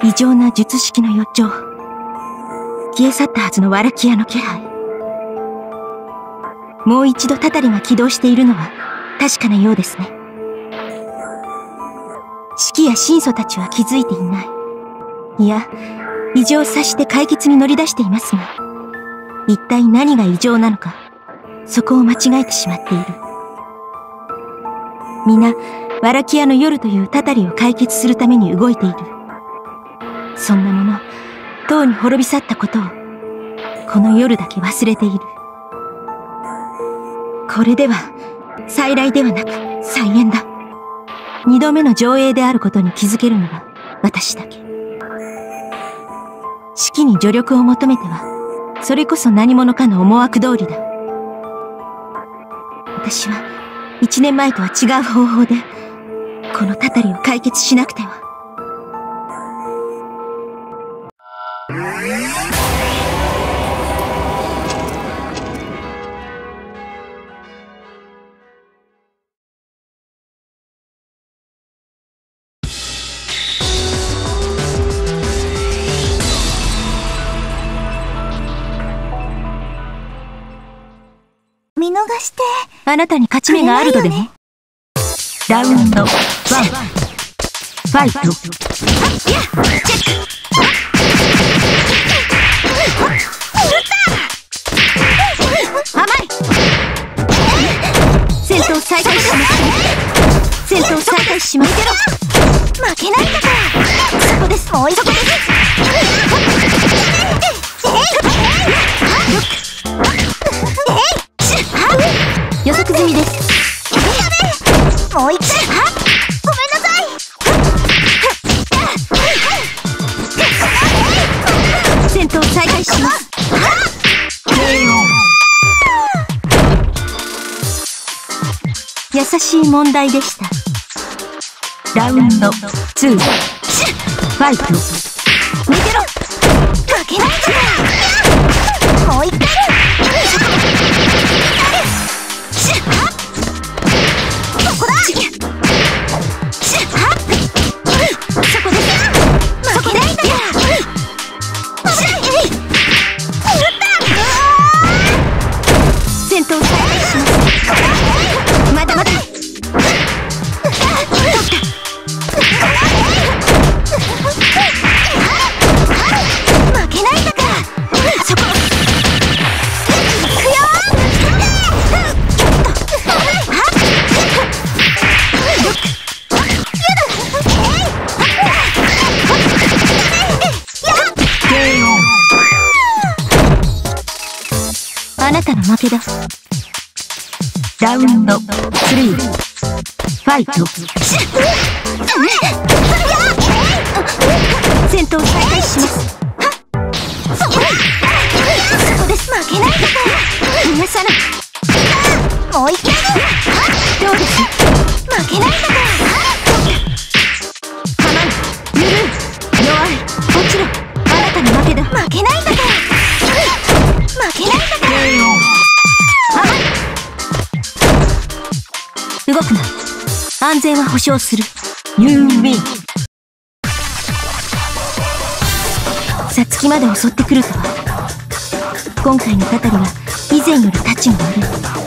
異常な術式の予兆。消え去ったはずのワラキアの気配。もう一度タタリが起動しているのは確かなようですね。シキや神祖たちは気づいていない。いや、異常を察して解決に乗り出していますが、一体何が異常なのか、そこを間違えてしまっている。皆、ワラキアの夜というタタリを解決するために動いている。そんなもの、とうに滅び去ったことを、この夜だけ忘れている。これでは、再来ではなく再演だ。二度目の上映であることに気づけるのは私だけ。シキに助力を求めては、それこそ何者かの思惑通りだ。私は、1年前とは違う方法で、このタタリを解決しなくては。 見逃して。 あなたに勝ち目があるのでね。ラウンド1、ファイト。甘い。戦闘再開します。戦闘再開します。 負けないんだから。そこです。もう一度です。 予測済みです。 もう一回。ごめんなさい。 戦闘再開します。優しい問題でした。ラウンド2、ファイト。 逃げろ。負けないんだから。もう一回。 あなたの負けだ。ラウンド3、ファイト。戦闘再開します。そこです。負けないで。逃がさない。もう一回。どうです。負けないんだから。構う。ぬるい。弱い。落ちろ。あなたの負けだ。負けないんだから。負けないんだから。動くな。安全は保証する。You win。さつきまで襲ってくるとは。今回のタタリは以前よりタチが悪い。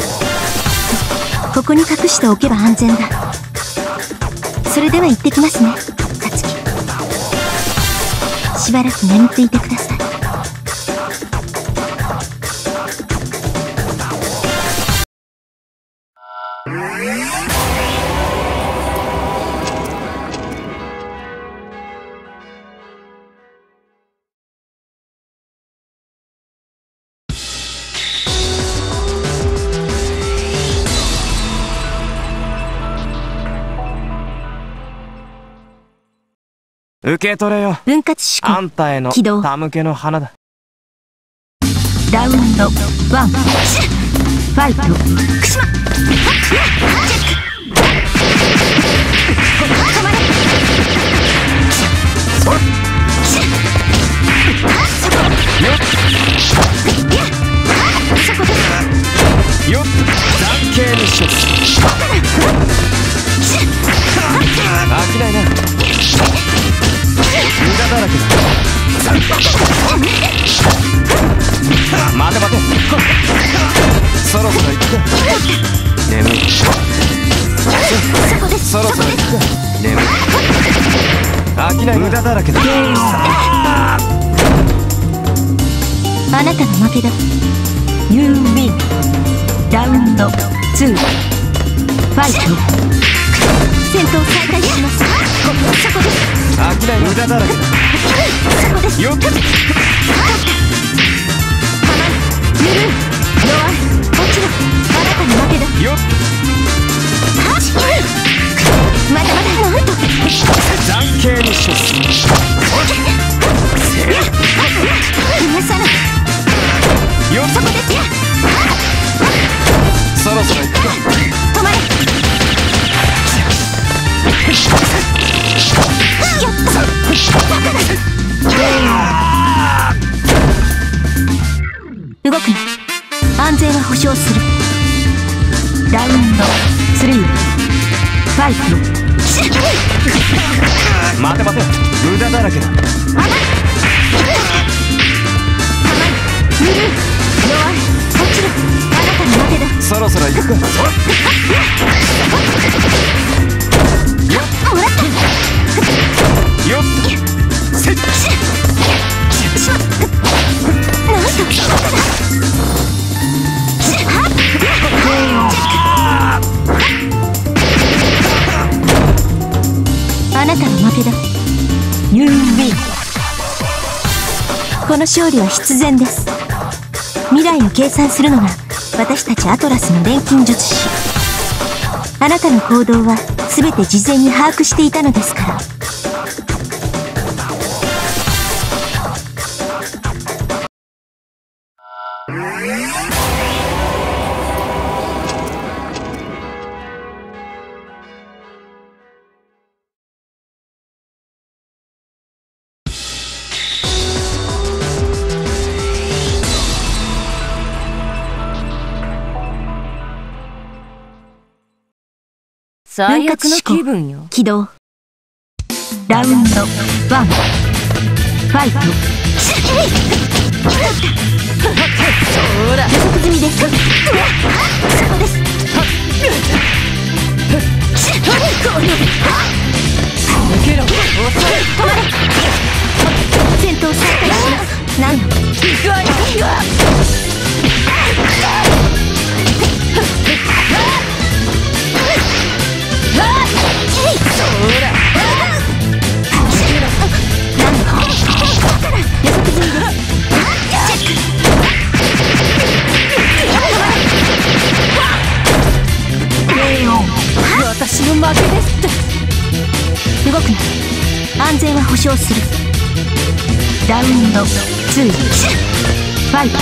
ここに隠しておけば安全だ。それでは行ってきますね、さつき。しばらく眠っていてください。 受け取れよ。 分割思考。 あんたへの起動。 手向けの花だ。 ラウンド1、ファイト。くしま。 よっ、残形にしよう。飽きないな。無駄だらけだ。 眠い。 そこです。 そろそろ行くか。眠い。飽きない。無駄だらけだ。 あなたの負けだ。You win。ラウンド2。ファイト。戦闘再開します。そこです。 飽きない。無駄だらけだ。 そこです。 よっ。 ゆるい。弱い。落ちろ。あなたの負けだ。 よっ。 まだまだ。なんと残形にします。 逃がさない。 よっ。 そこです。 そろそろ行くか。 止まれ。やった。 動くな。安全は保証する。ラウンド3。ファイト。 待て待て。無駄だらけだ。 ゆるい。弱い。落ちろ。あなたの負けだ。 そろそろ行くか。よっ。 もらった。 よっ。せっ。 なんと。 あなたの負けだ。You win。この勝利は必然です。未来を計算するのが私たちアトラスの錬金術師。あなたの行動は全て事前に把握していたのですから。 最悪の気分よ。 起動。ラウンド1。ファイト。 そら。 予測済みです。 そこです。 抜けろ。 止まれ。 戦闘再開します。何度。 行くわよ。私の負けですって。 動くな。安全は保証する。ラウンド2。ファイト。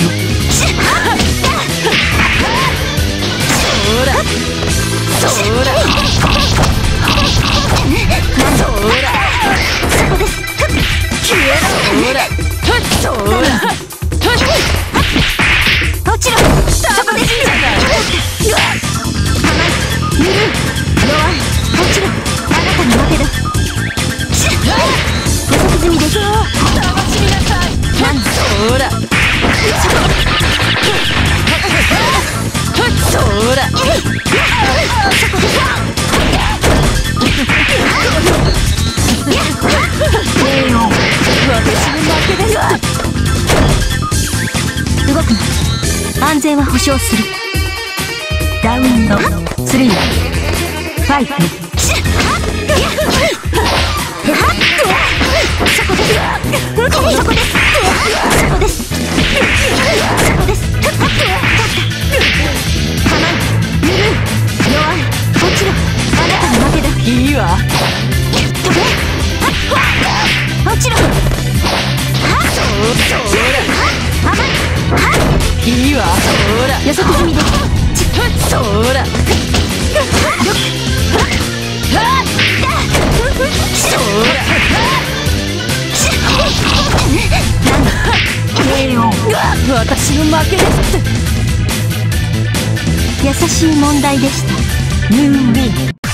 そらそらそらそこです。 消えろ。そらそら落ちろ。そこです。ゆるい。弱い。落ちろ。あなたの負けだ。予測済みです。 楽しみなさい。そらそらそこです。 私の負けです。 動くな。安全は保証する。ラウンド3。ファイト。 そこです。そこです。そこです。そこです。ゆるい。弱い。落ちろ。あなたの負けだ。 いいわ。 飛べ。落ちろ。 いいわ。そら予測済みです。 そら私の負けですって。 優しい問題でした。You win。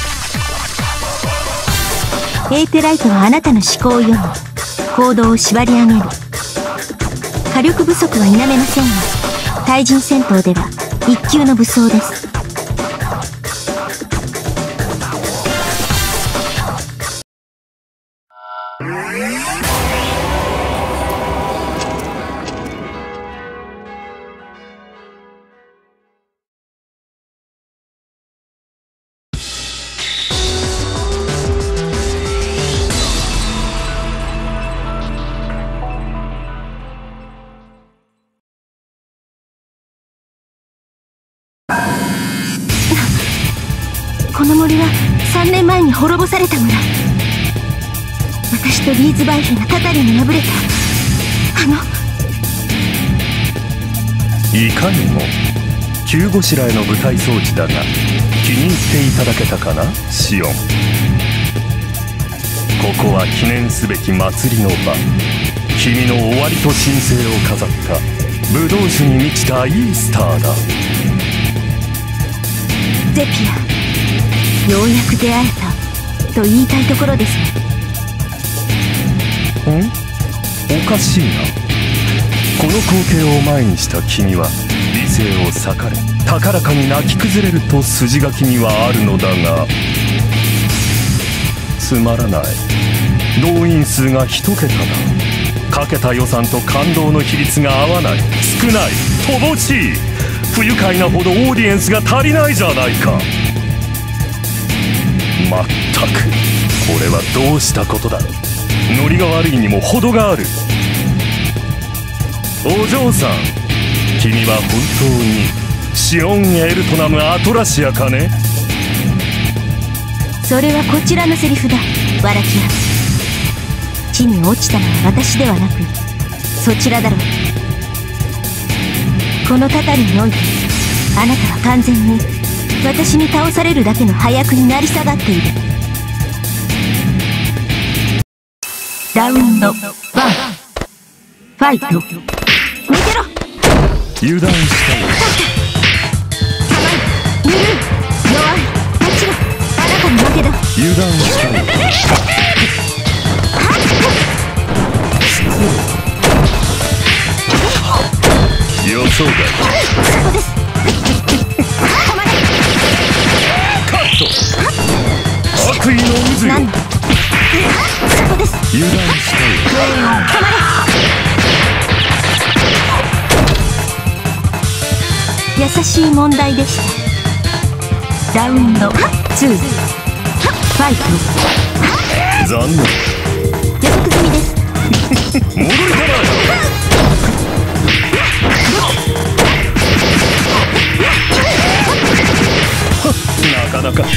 エーテライトはあなたの思考を読み、行動を縛り上げる。火力不足は否めませんが、対人戦闘では一級の武装です。 3年前に滅ぼされた村、私とリーズバイフがタタリに敗れたいかにも急ごしらえの舞台装置だが気に入っていただけたかな、シオン。ここは記念すべき祭りの場、君の終わりと神聖を飾ったブドウ酒に満ちたイースターだ。 ゼピア、ようやく出会えたと言いたいところですね。 おかしいな。この光景を前にした君は理性を裂かれ高らかに泣き崩れると筋書きにはあるのだが、つまらない。動員数が1桁だ。かけた予算と感動の比率が合わない。少ない、乏しい。不愉快なほどオーディエンスが足りないじゃないか。まったくこれはどうしたことだ。ノリが悪いにも程がある。お嬢さん、君は本当にシオン・エルトナム・アトラシアかね。 それはこちらのセリフだ、ワラキア。地に落ちたのは私ではなくそちらだろう。このタタリにおいてあなたは完全に私に倒されるだけの配役になり下がっている。 ラウンド1、ファイト。 逃げろ。 油断したよ。 ぬるい、弱い、もちろんあなたの負けだ。 油断したよ。予想外。 そこです。止まれ。 カット。悪意の渦よ。 なんだ。そこです。 油断したよ。 止まれ。優しい問題でした。 ラウンド2、ファイト。 残念。 予測済みです。 戻りたまえ。なかなか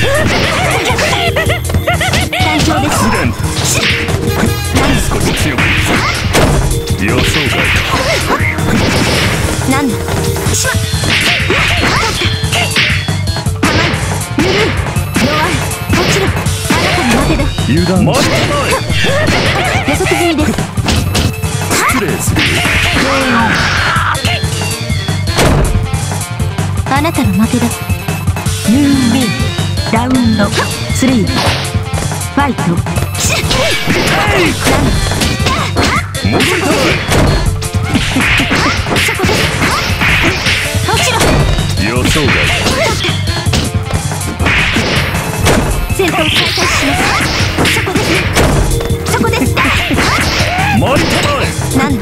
団長です。 アクシデント。少し強く予想外。 なんだ。しまっ。甘い、ぬるい、弱い、もちろんあなたの負けだ。 油断予測済みです。 失礼する。 あなたの負けだ。 ユーウィン。ラウンド3、ファイト。 戻りたまそこです。もちろんえ。予想外。 戦闘再開します。そこです。そこです。 参りたまえ。 なんだ。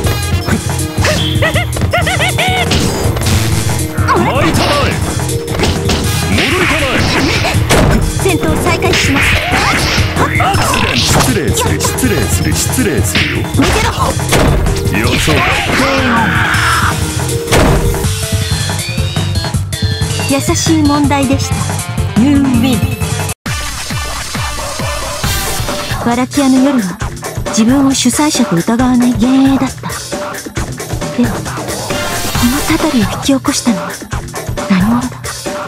参りたまえ。戻りたまえ。 戦闘再開します。 アクシデント。失礼する失礼する失礼するよ。 逃げろ。 予想外。 優しい問題でした。 ユーウィン。 ワラキアの夜は自分を主催者と疑わない幻影だった。ではこのタタリを引き起こしたのは何者だ。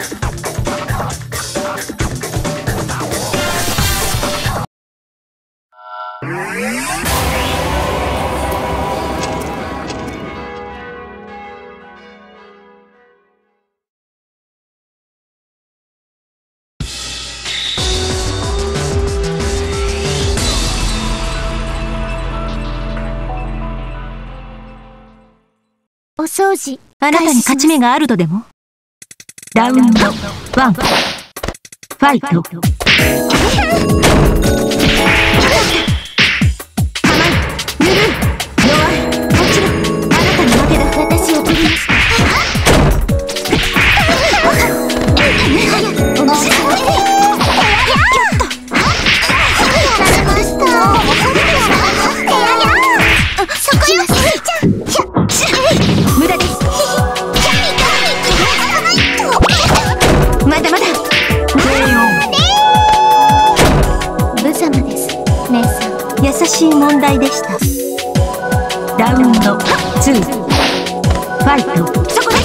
お掃除。 あなたに勝ち目があるとでも。ラウンド1、ファイト。 まだまだ。 しい問題でした。ラウンド2、ファイト。 そこです。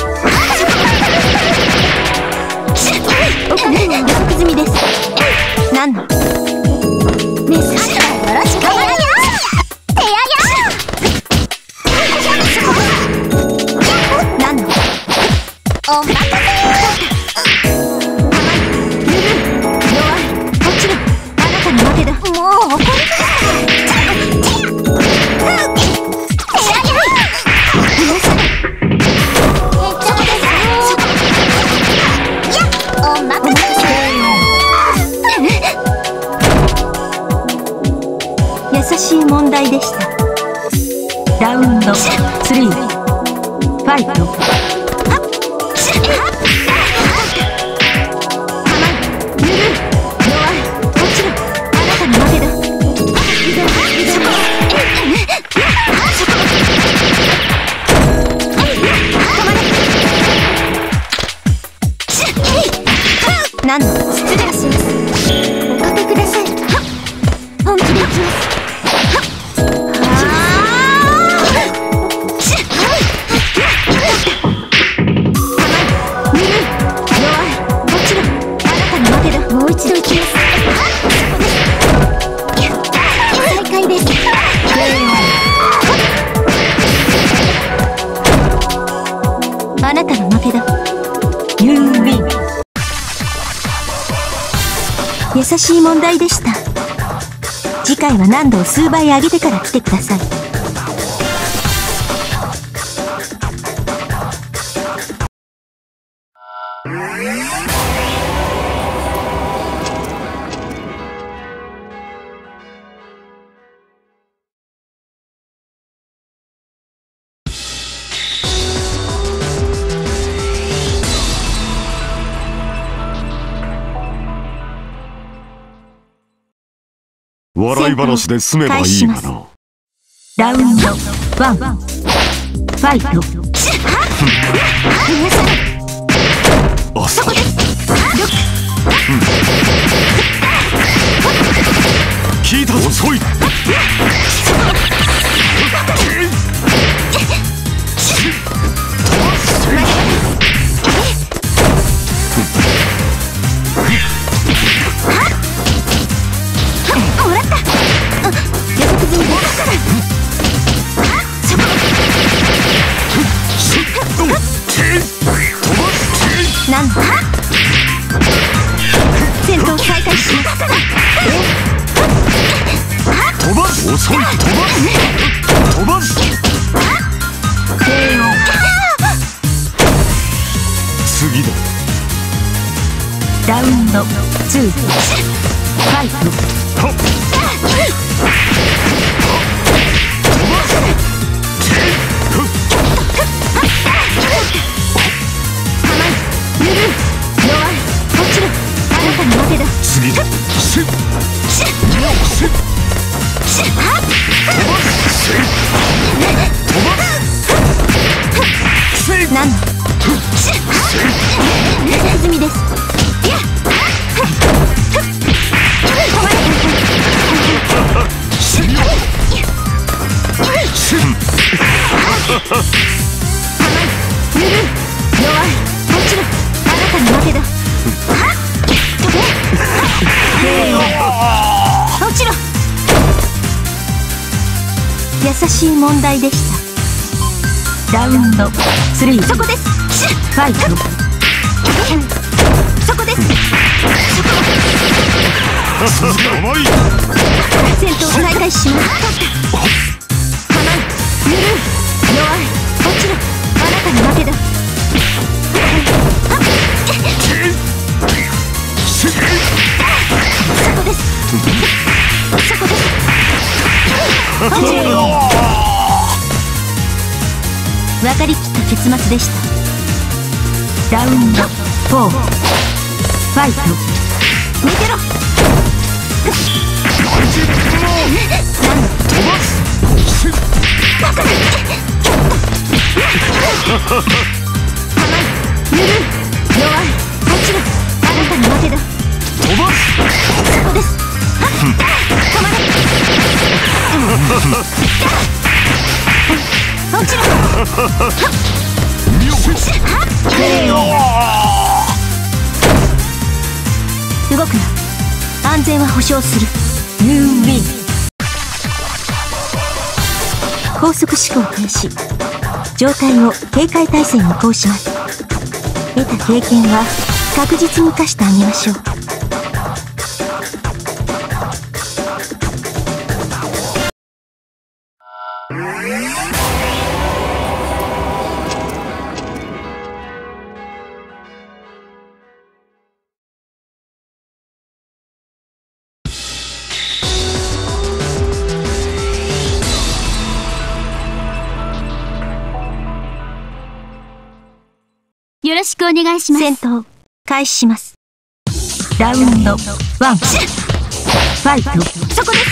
おかげが予測済みです。何のメスシよろしくよ。手や何のお任せ。 弱い。落ちろ。あなたの負けだ。 もう怒り優しい問題でした。ラウンド3、ファイト。何の失礼します。おかけください。本気でいきます。もう一度いきます。再開です。 あなたの負けだ。You win。優しい問題でした。次回は難度を数倍上げてから来てください。 笑い話で済めばいいがな。 ラウンド1、ファイト。 あ、そこです。聞いたぞ、遅い。 なんだ。戦闘再開します。 飛ばす。遅い。飛ばす。次だ。 ラウンド2、ファイト。 次だ。 なんだ。済みです。落ちろ。優しい問題でした。ラウンド3、そこです。ファイト。そこです。戦闘再開します。ゆるい。弱い。落ちろ。あなたの負けだ。そこです。そこです。分かりきった結末でした。ラウンド4、ファイト。見てろ。ゆるい。弱い。落ちろ。あなたの負けだ。そこです。 落ちろ。動くな。安全は保証する。 ユーウィン。高速思考停止。状態を警戒態勢に移行します。得た経験は確実に生かしてあげましょう。 よろしくお願いします。 戦闘開始します。ラウンド1、ファイト。 そこです。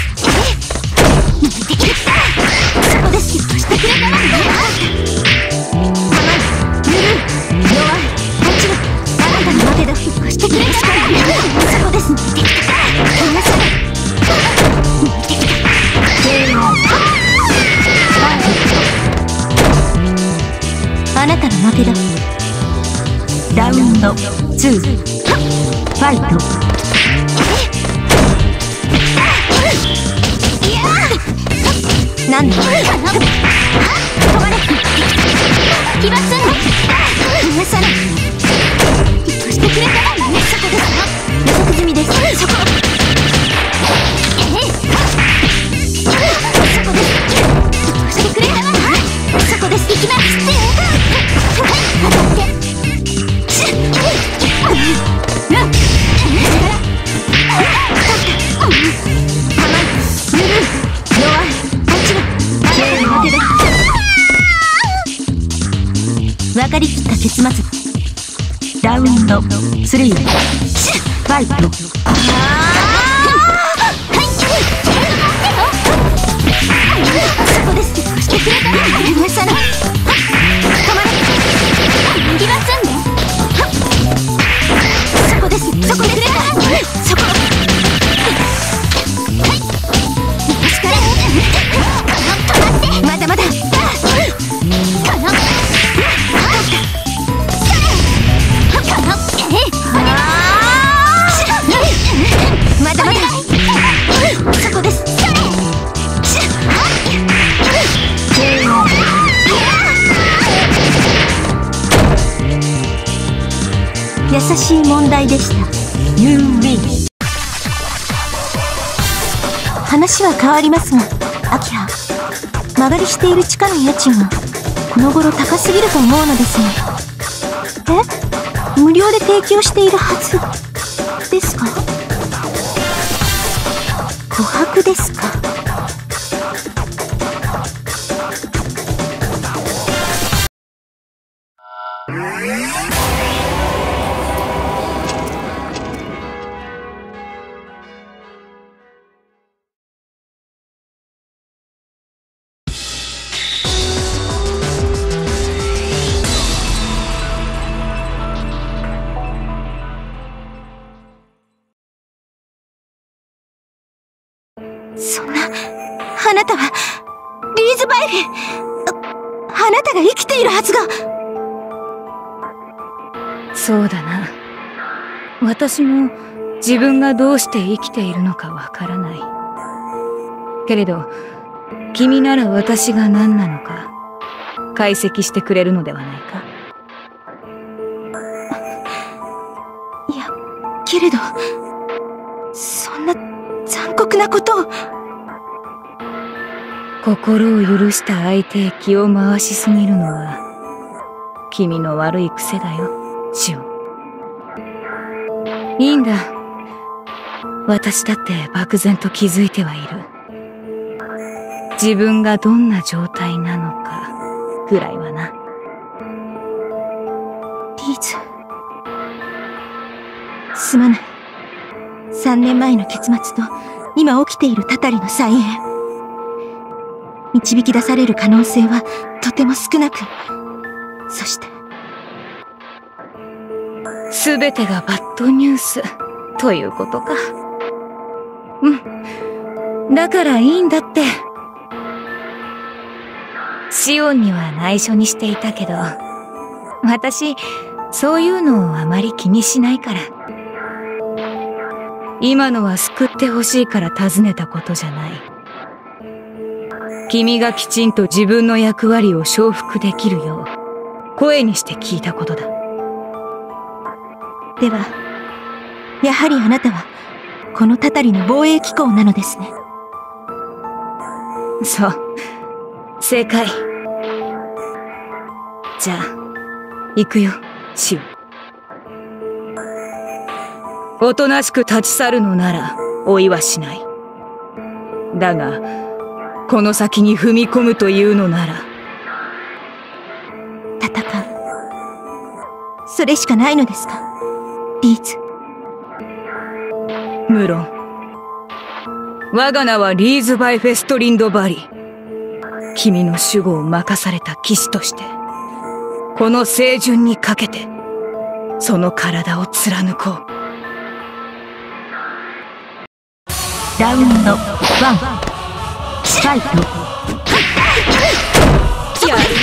そこです。してくれたら甘い、ゆるい、弱い、落ちる。あなたの負けだ。してくれたらそこです。離さない。 あなたの負けだ。ラウンド2、ファイト。なんだ。 止まれ。起爆すんの。離さない。してくれたらそこですよ。 予測済みです。 そこ。そこです。してくれたらそこです。行きます。当たって。 分かりきった結末。ラウンド3、ファイト。 そこです。してくれたら離さない。止まれ。気が済んで。そこです。そこでくれたらそこ。私から止まって。まだまだ。まだまだ。そこです。 優しい問題でした。ユーウィン。話は変わりますが、アキラ、間借りしている地下の家賃がこの頃高すぎると思うのですが。無料で提供しているはずですか？琥珀ですか？そんな、あなたはリーズバイフェン、あなたが生きているはずが。 そうだな。私も自分がどうして生きているのかわからない。けれど君なら私が何なのか解析してくれるのではないか。 いや、けれどそんな残酷なことを。 心を許した相手へ気を回しすぎるのは君の悪い癖だよ、シオン。いいんだ。私だって漠然と気づいてはいる。自分がどんな状態なのかぐらいはな。 リーズ、すまない。3年前の結末と今起きているたたりの再演、導き出される可能性はとても少なく、そして全てがバッドニュースということか。うん、 だからいいんだって。シオンには内緒にしていたけど、私、そういうのをあまり気にしないから。今のは救ってほしいから尋ねたことじゃない。君がきちんと自分の役割を承服できるよう、声にして聞いたことだ。 では、やはりあなたは、このたたりの防衛機構なのですね。 そう。正解。じゃあ、行くよ、シオン。おとなしく立ち去るのなら追いはしない。だが、この先に踏み込むというのなら。 戦う。それしかないのですか、リーズ。 無論。我が名はリーズ・バイ・フェストリンド・バリ。君の守護を任された騎士として、この清純にかけて、その体を貫こう。 ラウンド1、ファイト。 やるな。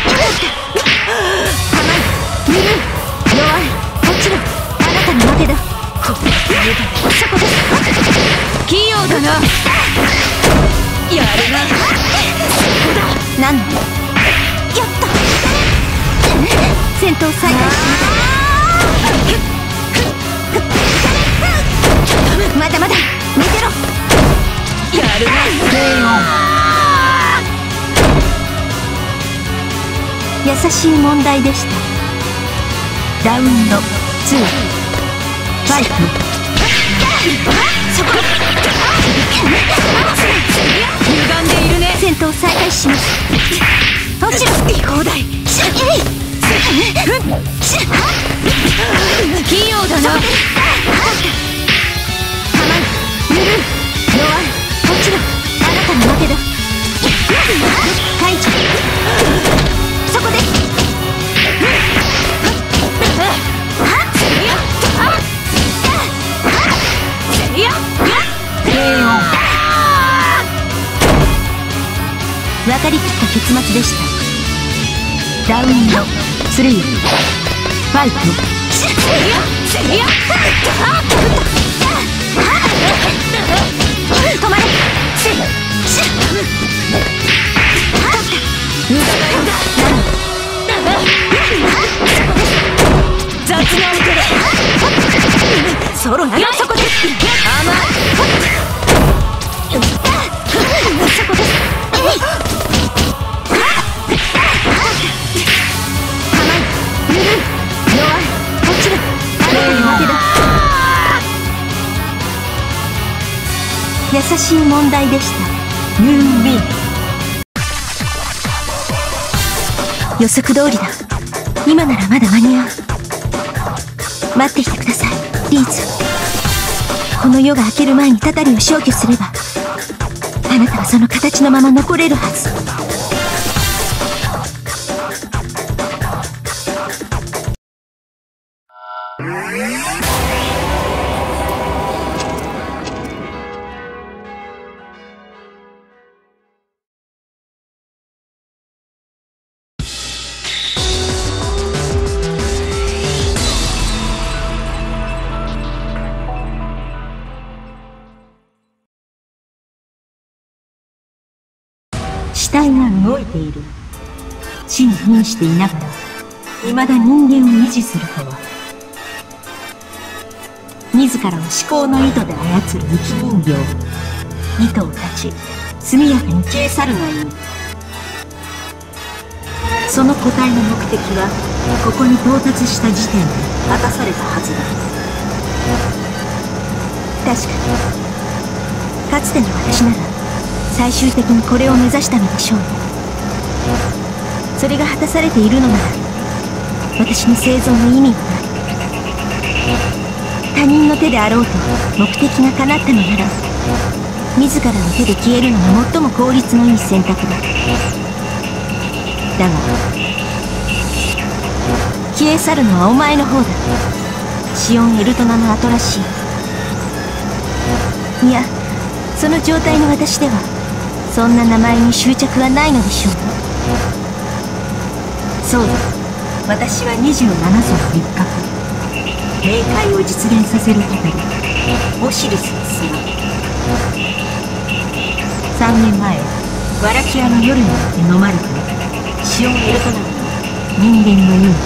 見る、弱い、落ちろ。あなたの負けだ。 ここでそこです。 器用だな。やるな。 何のやった戦闘再開しまだまだ寝てろ。 やるな。 優しい問題でした。ラウンド2、ファイト。 そこ歪んでいるね。 戦闘再開します。 落ちろ。 違法だい。器用だな。 ぬるい、弱い、落ちろ。あなたの負けだ。解除。そこです。分かりきった結末でした。ラウンド3、ファイト。 止まれ。 雑な音だ。 ソロならそこです。 甘い。 そこです。 優しい問題でした。ユーウィン。予測通りだ。今ならまだ間に合う。待っていてください、リーズ。この夜が明ける前にたたりを消去すれば、あなたはその形のまま残れるはず。死体が動いている。死に瀕していながら未だ人間を維持するとは。自らを思考の糸で操る生き人形。糸を断ち速やかに消え去るがいい。その個体の目的はここに到達した時点で果たされたはずだ。確かにかつての私なら最終的にこれを目指したのでしょう。それが果たされているのなら私の生存の意味がない。他人の手であろうと目的が叶ったのなら自らの手で消えるのが最も効率のいい選択だ。だが消え去るのはお前の方だ。シオン・エルトナの後らしい。いや、 その状態の私ではそんな名前に執着はないのでしょうね。 そうだ、私は27層の一角、冥界を実現させるためにオシリスの砂。3年前ワラキアの夜によって飲まれたシオン・エルトナムの人間の命、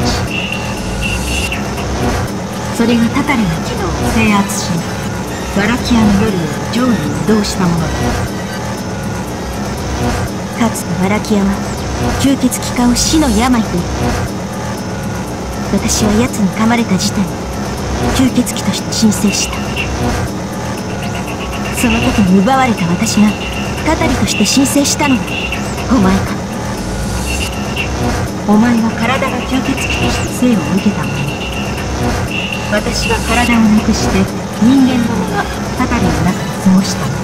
それがタタリの機能を制圧し、ワラキアの夜より上に移動したものだ。 かつてワラキアは吸血鬼化を死の病と言った。私は奴に噛まれた時点で吸血鬼として申請した。その時に奪われた私がタタリとして申請したのがお前か。 お前は体が吸血鬼として生を受けたもの、私は体をなくして人間のままタタリの中で過ごしたの。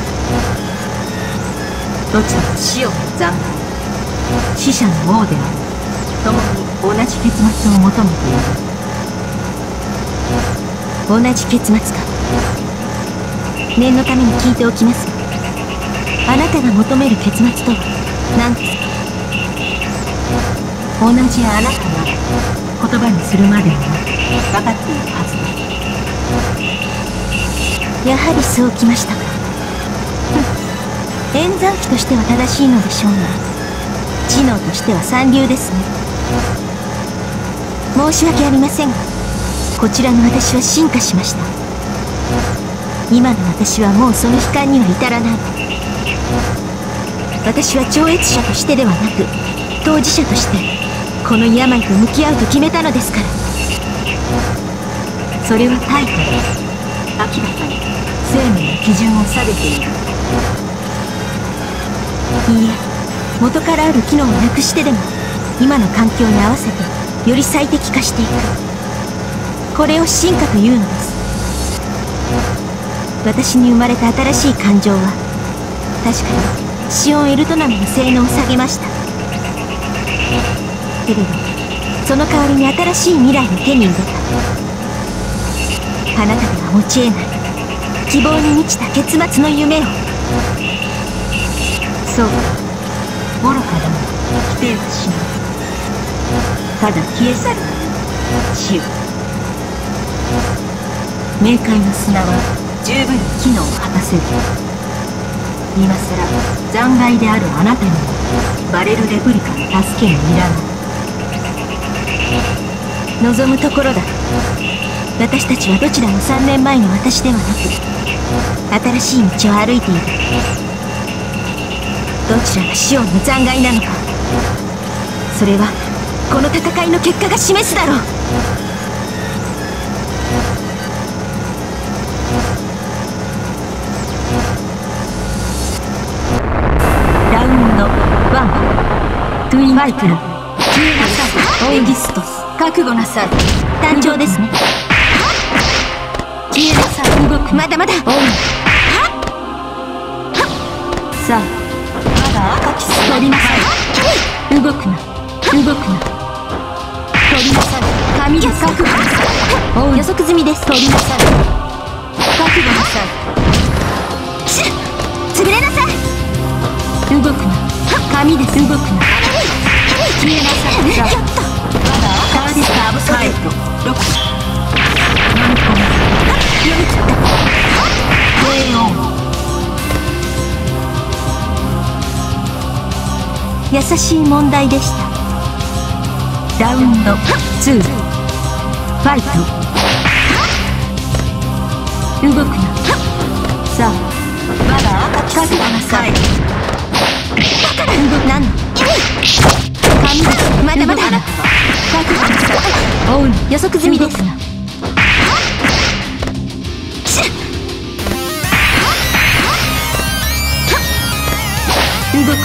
どちらも死を残骸、死者の王である、共に同じ結末を求めている。 同じ結末か。念のために聞いておきますが、あなたが求める結末とは何ですか？ 同じあなたなら言葉にするまでもなく分かっているはずだ。 やはりそうきましたか。演算機としては正しいのでしょうが、知能としては三流ですね。申し訳ありませんが、こちらの私は進化しました。今の私はもうその悲観には至らない。私は超越者としてではなく、当事者としてこの病と向き合うと決めたのですから。 それはタイトル、明らかに生命の基準を定めている。 いいえ、元からある機能をなくしてでも今の環境に合わせてより最適化していく、これを進化というのです。私に生まれた新しい感情は確かにシオン・エルトナムの性能を下げました。けれどその代わりに新しい未来を手に入れた。あなたでは持ち得ない希望に満ちた結末の夢を。 そうか、愚かだが否定はしない。ただ消え去るがいい、死を。冥界の砂は十分に機能を果たせる。今さら残骸であるあなたにもバレルレプリカの助けにいらない。 望むところだ。私たちはどちらも3年前の私ではなく新しい道を歩いている。どちらがシオンの残骸なのか、それはこの戦いの結果が示すだろう。 ラウンド1、トゥインファイトル、消えなさい、エギストス、覚悟なさい。 誕生ですね。 消えなさい、動く。 まだまだ。 さあ、まだ赤き取りなさい。動くな、動くな。取りなさい。紙で覚悟なさい。 予測済みです。 取りなさい。覚悟なさい。 潰れなさい。 動くな、紙です。動くな。消えなさい。さあ、まだ赤きスターブサイト。6、飲み込む。 読み切った。 低音。 優しい問題でした。 ラウンド2、ファイト。動くな。さあ、まだ赤き覚悟なさい。 だから動くなんの。 紙です。 まだまだ。 覚悟なさい。追うな。 予測済みです。 動くな。動くな。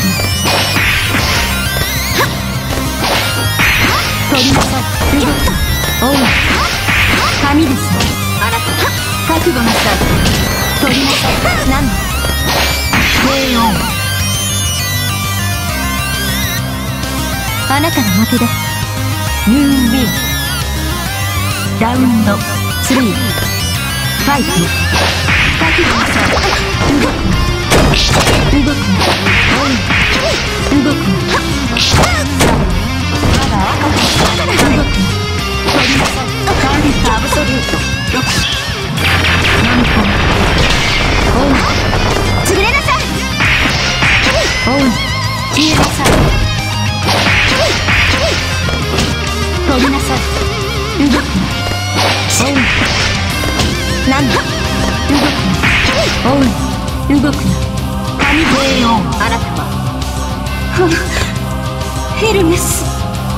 取りなさい。動くな。追うな。紙です。あなた、覚悟なさい。取りなさい。 なんの。 低音。 あなたの負けだ。 ユーウィン。ラウンド3、ファイト。覚悟なさい。動ヘルメス。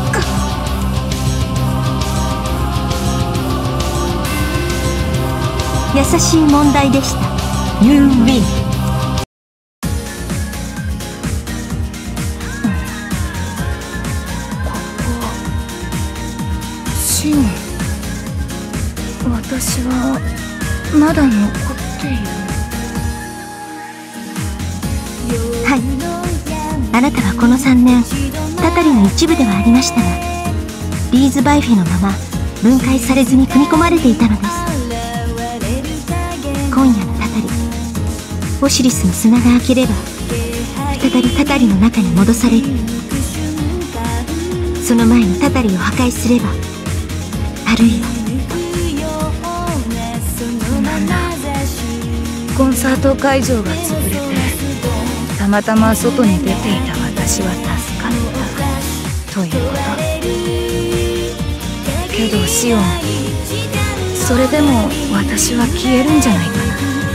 優しい問題でした。You win。 シオン、私はまだ残っている。 はい、あなたはこの3年タタリの一部ではありましたが、リーズ・バイフェのまま分解されずに組み込まれていたのです。今夜のタタリ、オシリスの砂が開ければ再びタタリの中に戻される。その前にタタリを破壊すれば、あるいはコンサート会場が潰れて、たまたま外に出ていた私は助かったということ。けどシオン、それでも私は消えるんじゃないかな。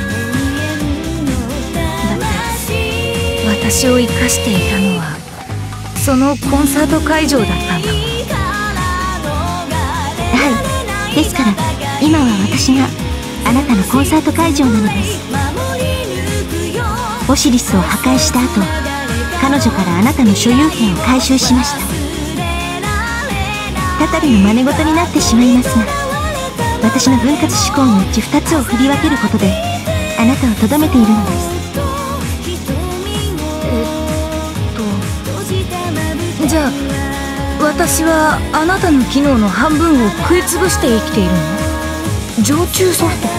だって私を生かしていたのはそのコンサート会場だったんだもん。 はい、ですから今は私があなたのコンサート会場なのです。オシリスを破壊した後、彼女からあなたの所有権を回収しました。タタリの真似事になってしまいますが、私の分割思考のうち2つを振り分けることであなたをとどめているのです。 じゃあ私はあなたの機能の半分を食い潰して生きているの？常駐ソフト。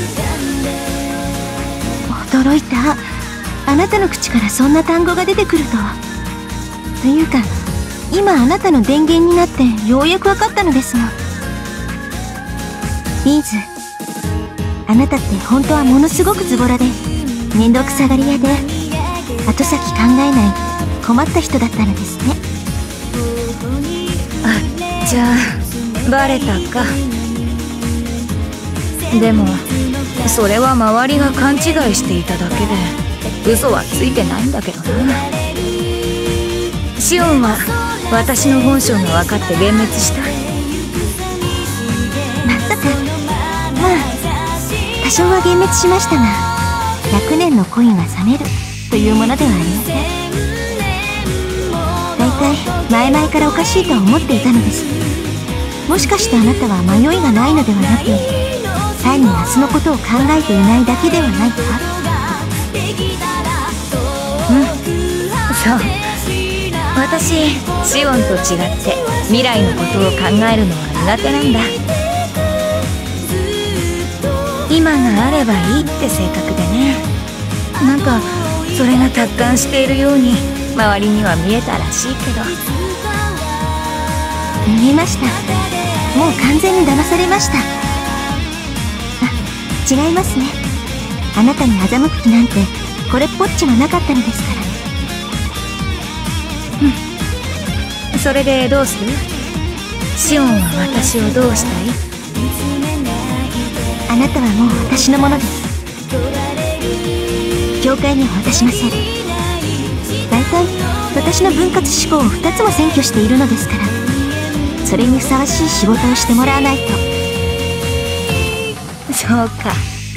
驚いた。あなたの口からそんな単語が出てくるとは。というか、今あなたの電源になってようやく分かったのですが、リーズ、あなたって本当はものすごくズボラで面倒くさがり屋で後先考えない困った人だったのですね。 あ、じゃあバレたか。でもそれは周りが勘違いしていただけで嘘はついてないんだけどな。シオンは私の本性が分かって幻滅した。 まさか。まあ多少は幻滅しましたが、100年の恋が冷めるというものではありません。大体前々からおかしいとは思っていたのです。もしかしてあなたは迷いがないのではなく、単に明日のことを考えていないだけではないか。 そう、私シオンと違って未来のことを考えるのは苦手なんだ。今があればいいって性格でね。なんかそれが達観しているように周りには見えたらしいけど。 見えました。もう完全に騙されました。あ、違いますね。あなたに欺く気なんてこれっぽっちもなかったのですから。 それでどうする？シオンは私をどうしたい？ あなたはもう私のものです。教会には渡しません。大体私の分割思考を2つも占拠しているのですから、それにふさわしい仕事をしてもらわないと。 そうか。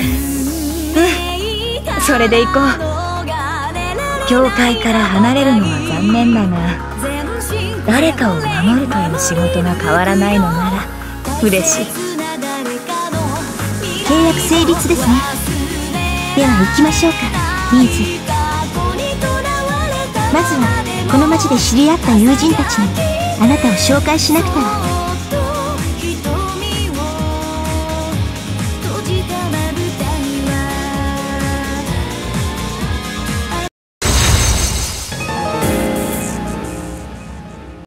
それで行こう。教会から離れるのは残念だが、誰かを守るという仕事が変わらないのなら嬉しい。 契約成立ですね。では行きましょうか、リーズ。まずはこの町で知り合った友人たちにあなたを紹介しなくては。